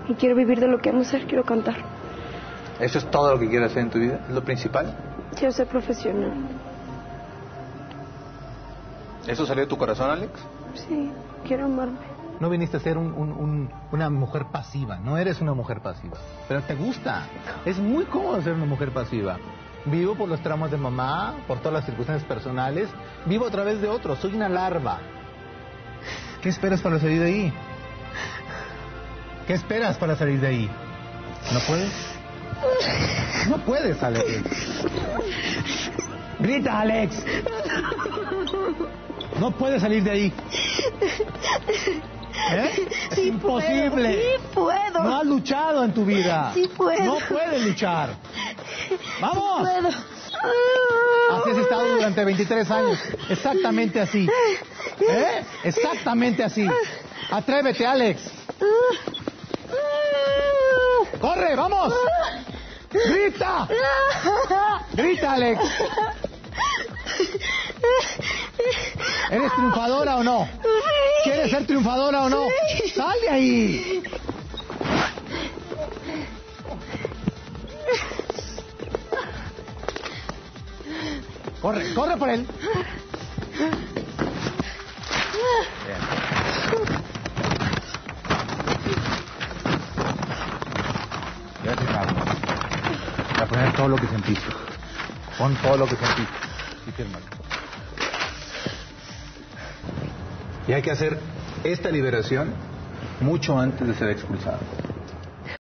Y quiero vivir de lo que amo hacer, quiero cantar. ¿Eso es todo lo que quieres hacer en tu vida? ¿Es lo principal? Quiero ser profesional. ¿Eso salió de tu corazón, Alex? Sí, quiero amarme. No viniste a ser una mujer pasiva, no eres una mujer pasiva, pero te gusta. Es muy cómodo ser una mujer pasiva. Vivo por los traumas de mamá, por todas las circunstancias personales, vivo a través de otros, soy una larva. ¿Qué esperas para salir de ahí? ¿Qué esperas para salir de ahí? ¿No puedes? No puedes, Alex. Grita, Alex. No puedes salir de ahí. ¿Eh? Es Sí imposible. Sí puedo. No has luchado en tu vida. Sí puedo. No puedes luchar. ¡Vamos! Sí puedo. Así has estado durante 23 años. Exactamente así. ¿Eh? Exactamente así. Atrévete, Alex. ¡Corre, vamos! ¡Grita! ¡Grita, Alex! ¿Eres triunfadora o no? ¿Quieres ser triunfadora o no? ¡Sal de ahí! Corre, corre por él. Bien. Gracias, Carlos. Voy a poner todo lo que sentiste. Pon todo lo que sentiste. Y fírmalo. Y hay que hacer esta liberación mucho antes de ser expulsado.